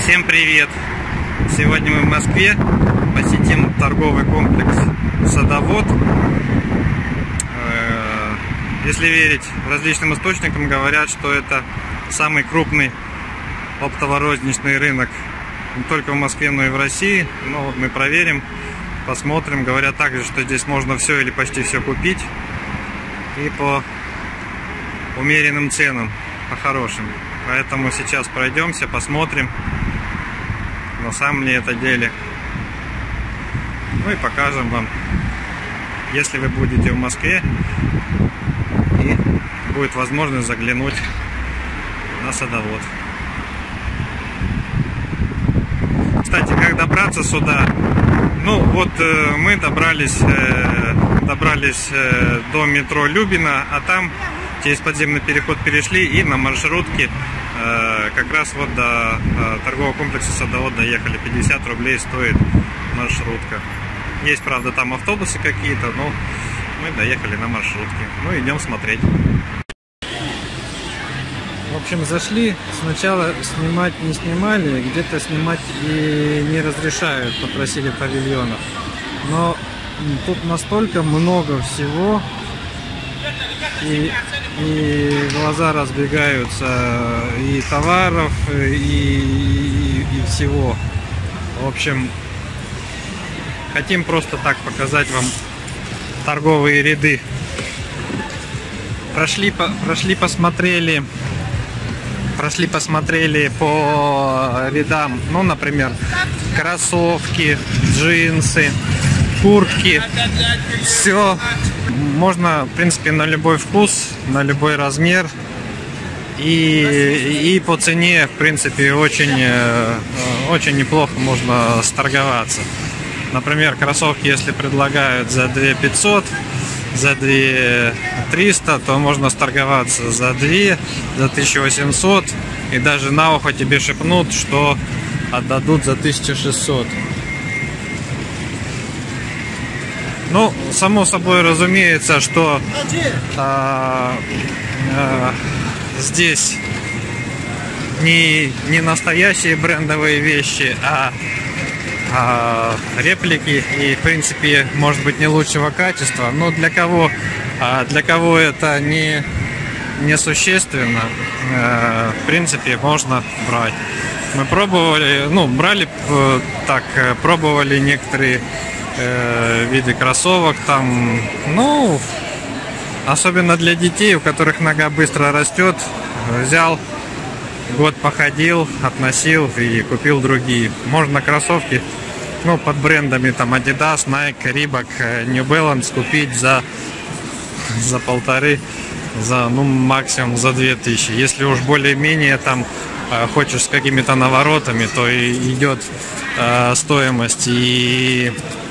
Всем привет! Сегодня мы в Москве посетим торговый комплекс «Садовод». Если верить различным источникам, говорят, что это самый крупный оптово-розничный рынок не только в Москве, но и в России. Но вот мы проверим, посмотрим. Говорят также, что здесь можно все или почти все купить и по умеренным ценам, по хорошим. Поэтому сейчас пройдемся, посмотрим, на самом ли это деле. Ну и покажем вам, если вы будете в Москве и будет возможность заглянуть на Садовод. Кстати, как добраться сюда? Ну вот мы добрались до метро Любина, а там через подземный переход перешли и на маршрутке как раз вот до торгового комплекса «Садовод» доехали. 50 рублей стоит маршрутка. Есть, правда, там автобусы какие-то, но мы доехали на маршрутке. Ну, идем смотреть. В общем, зашли. Сначала снимать не снимали, где-то снимать и не разрешают, попросили павильонов. Но тут настолько много всего, и глаза разбегаются, и товаров, и всего. В общем, хотим просто так показать вам торговые ряды. Прошли, посмотрели по рядам. Ну, например, кроссовки, джинсы, куртки. Все можно, в принципе, на любой вкус, на любой размер. И по цене, в принципе, очень неплохо можно сторговаться. Например, кроссовки, если предлагают за 2500, за 2300, то можно сторговаться за 2, за 1800. И даже на ухо тебе шепнут, что отдадут за 1600. Ну, само собой разумеется, что здесь не настоящие брендовые вещи, а реплики, и в принципе, может быть, не лучшего качества. Но для кого это не существенно, в принципе, можно брать. Мы пробовали, пробовали некоторые виды кроссовок там, ну, особенно для детей, у которых нога быстро растет, взял, год походил, относил и купил другие. Можно кроссовки, ну, под брендами там Adidas, Nike, Reebok, New Balance купить за 1500, ну, максимум за 2000. Если уж более-менее там хочешь с какими-то наворотами, то и идет стоимость и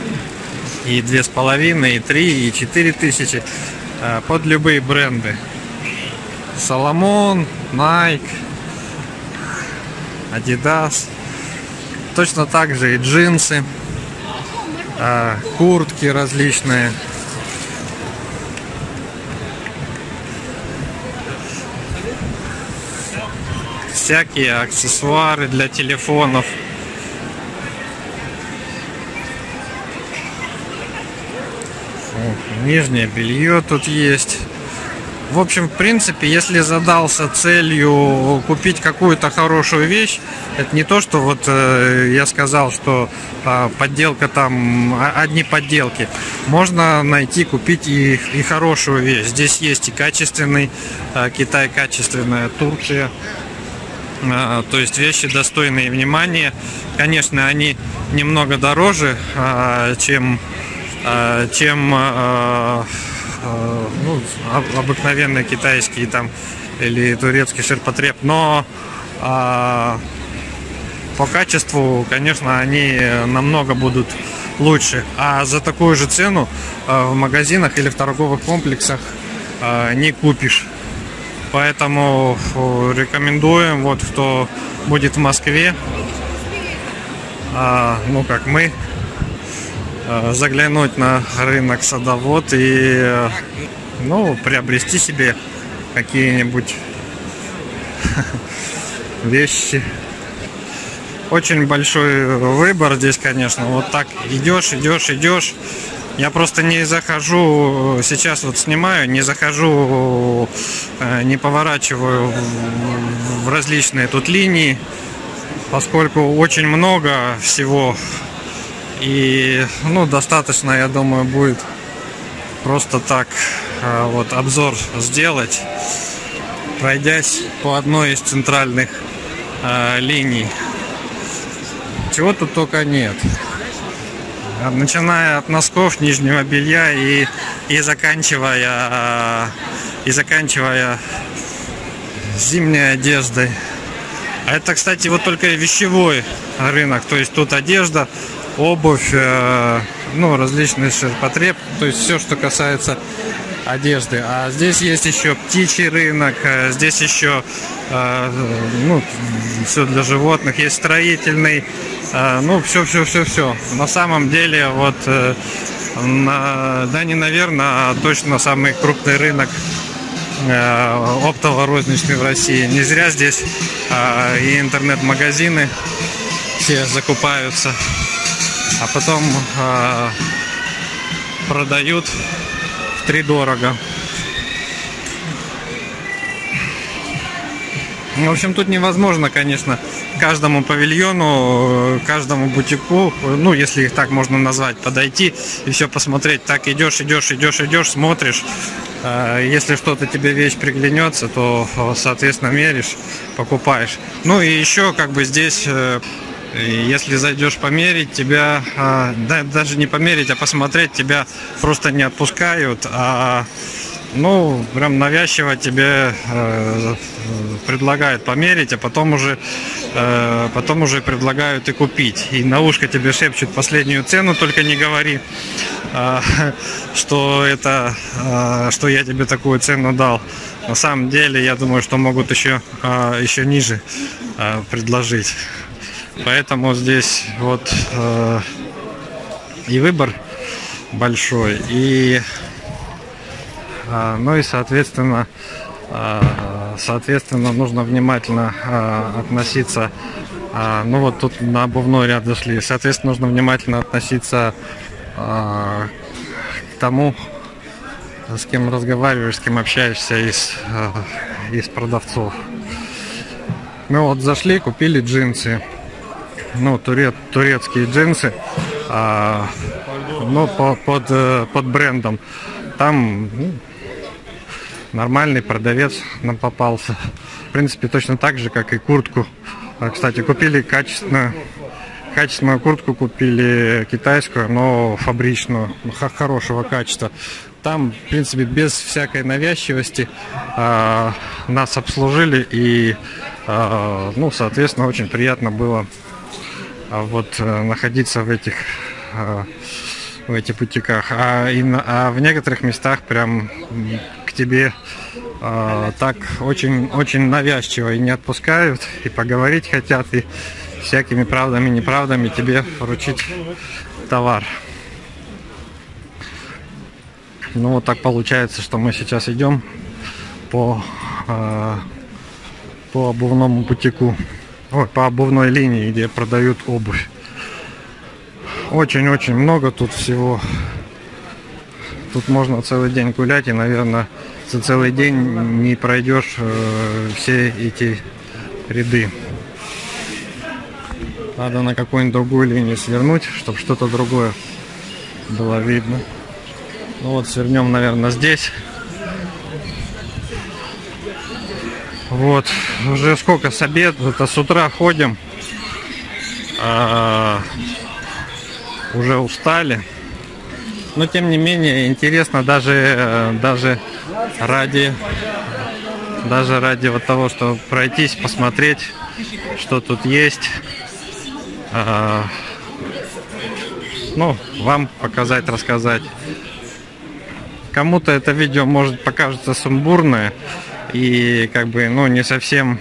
2500, и 3, и 4000 под любые бренды. Salomon, Nike, Adidas. Точно так же и джинсы, куртки различные. Всякие аксессуары для телефонов. Нижнее белье тут есть. В общем, в принципе, если задался целью купить какую-то хорошую вещь, это не то, что вот я сказал, что подделка там, одни подделки. Можно найти, купить и хорошую вещь. Здесь есть и качественный Китай, качественная Турция. То есть вещи достойные внимания. Конечно, они немного дороже, чем ну, обыкновенные китайские там или турецкий ширпотреб, но по качеству, конечно, они намного будут лучше. А за такую же цену в магазинах или в торговых комплексах не купишь. Поэтому рекомендуем, вот кто будет в Москве, ну как мы, заглянуть на рынок Садовод и, ну, приобрести себе какие-нибудь вещи. очень большой выбор здесь, конечно. Вот так идешь. Я просто не захожу, сейчас вот снимаю, не захожу, не поворачиваю в различные тут линии, поскольку очень много всего. И, ну, достаточно, я думаю, будет просто так вот обзор сделать, пройдясь по одной из центральных линий. Чего тут только нет. Начиная от носков, нижнего белья и заканчивая зимней одеждой. А это, кстати, вот только вещевой рынок. То есть тут одежда, обувь, ну, различный ширпотреб. То есть все, что касается одежды. А здесь есть еще птичий рынок, здесь еще ну, все для животных, есть строительный, ну, все. На самом деле, вот, да не наверное, а точно самый крупный рынок оптово-розничный в России. Не зря здесь и интернет-магазины все закупаются, а потом продают втридорого. В общем, тут невозможно, конечно, каждому павильону, каждому бутику, ну, если их так можно назвать, подойти и все посмотреть. Так идешь, смотришь. Если что-то тебе вещь приглянется, то, соответственно, меришь, покупаешь. Ну и еще, как бы, здесь, если зайдешь померить, тебя, даже не померить, а посмотреть, тебя просто не отпускают, ну, прям навязчиво тебе предлагают померить, а потом уже предлагают и купить. И на ушко тебе шепчут последнюю цену, только не говори, что я тебе такую цену дал. На самом деле, я думаю, что могут еще ниже предложить. Поэтому здесь вот и выбор большой, и ну и соответственно нужно внимательно относиться. Ну вот тут на обувной ряд зашли. Соответственно, нужно внимательно относиться к тому, с кем разговариваешь, с кем общаешься из продавцов. Мы вот зашли, купили джинсы. Ну, турецкие джинсы, ну, под брендом. Там, ну, нормальный продавец нам попался. В принципе, точно так же, как и куртку. Кстати, купили качественную куртку, купили китайскую, но фабричную, хорошего качества. Там, в принципе, без всякой навязчивости нас обслужили, и, ну, соответственно, очень приятно было вот находиться в этих бутиках. А в некоторых местах прям к тебе так очень навязчиво и не отпускают, и поговорить хотят, и всякими правдами, неправдами тебе вручить товар. Ну вот так получается, что мы сейчас идем по обувному бутику, по обувной линии, где продают обувь. Очень много тут всего. Тут можно целый день гулять, и, наверное, за целый день не пройдешь все эти ряды. Надо на какую-нибудь другую линию свернуть, чтобы что-то другое было видно. Ну вот, свернем, наверное, здесь. Вот, уже сколько, с обеда, это с утра ходим. Уже устали. Но тем не менее интересно даже ради вот того, что пройтись, посмотреть, что тут есть. Ну, вам показать, рассказать. Кому-то это видео может покажется сумбурное и как бы, ну, не совсем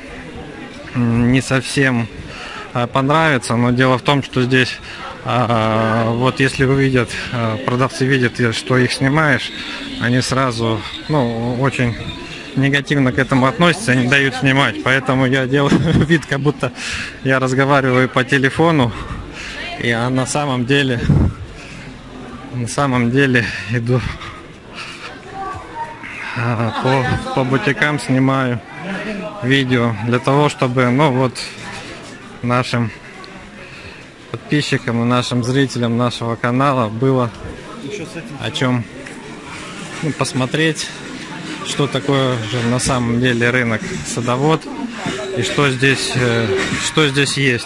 понравится, но дело в том, что здесь вот если увидят, продавцы видят, что их снимаешь, они сразу, ну, очень негативно к этому относятся и не дают снимать. Поэтому я делаю вид, как будто я разговариваю по телефону, а на самом деле иду по бутикам, снимаю видео для того, чтобы, ну вот, нашим подписчикам и нашим зрителям нашего канала было о чем посмотреть, что такое же на самом деле рынок Садовод и что здесь есть.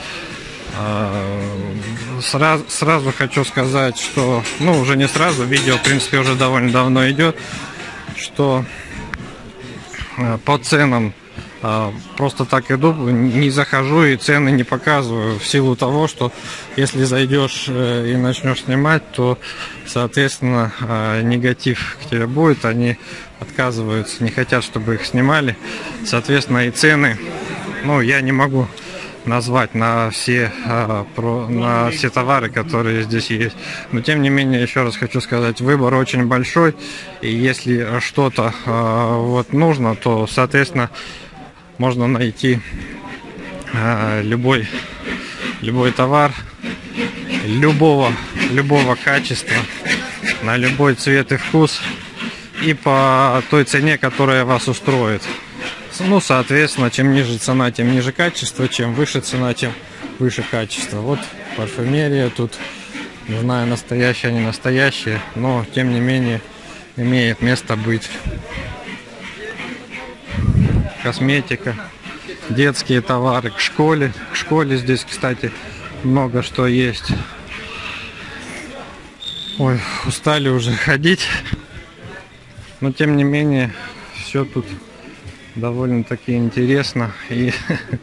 Сразу хочу сказать, что, ну, уже не сразу, видео, в принципе, уже довольно давно идет, что по ценам просто так иду, не захожу и цены не показываю, в силу того, что если зайдешь и начнешь снимать, то, соответственно, негатив к тебе будет, они отказываются, не хотят, чтобы их снимали, соответственно, и цены, ну, я не могу назвать на все товары, которые здесь есть. Но тем не менее, еще раз хочу сказать, выбор очень большой. И если что-то вот нужно, то, соответственно, можно найти любой товар любого качества, на любой цвет и вкус, и по той цене, которая вас устроит. Ну, соответственно, чем ниже цена, тем ниже качество, чем выше цена, тем выше качество. Вот парфюмерия тут, не знаю, настоящая, не настоящая, но тем не менее имеет место быть. Косметика, детские товары, к школе здесь, кстати, много что есть. Ой, устали уже ходить, но тем не менее все тут довольно-таки интересно и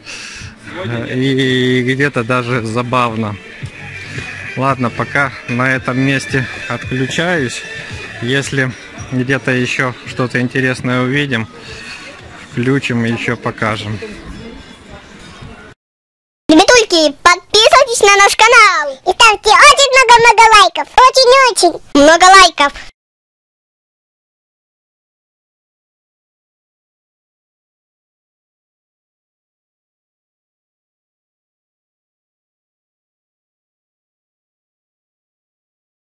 где-то даже забавно. Ладно, пока на этом месте отключаюсь. Если где-то еще что-то интересное увидим, включим и еще покажем. Ребятульки, подписывайтесь на наш канал и ставьте очень много лайков. Очень-очень много лайков.